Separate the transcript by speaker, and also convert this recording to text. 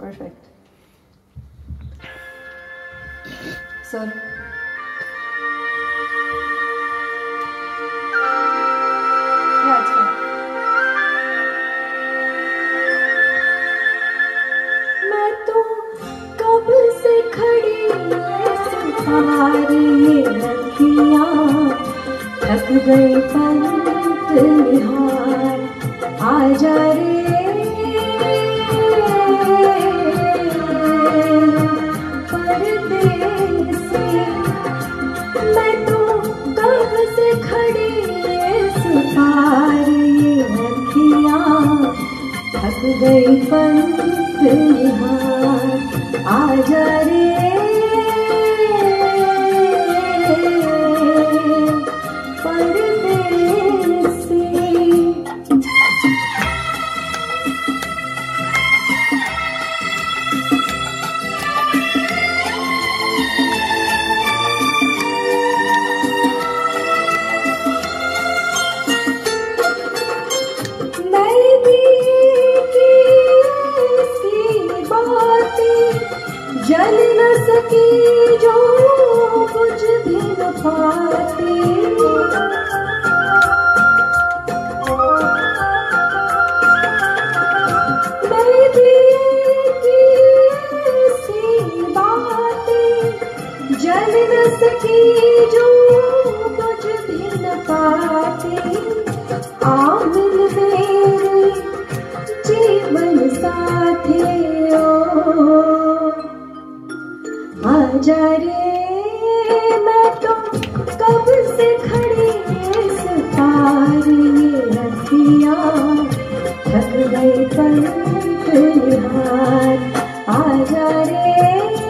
Speaker 1: Perfect. Sir. Yeah, it's fine. मैं तो कब से खड़ी सहारे रखियाँ, थक गई पंत निहार, आजा रे परदेसी। मैं तो कब से खड़ी सहारे रखियाँ, थक गई पंत निहार, आजा रे जल न सकी जो कुछ भी न पाती। मैं दिए की ऐसी बातें जल न सकी जो कुछ भी न पाती। आ मिल मेरे जीवन साथी आजा रे, मैं तो कब से खड़ी सहारे रखियाँ, थक गई पंत निहार, आजा रे।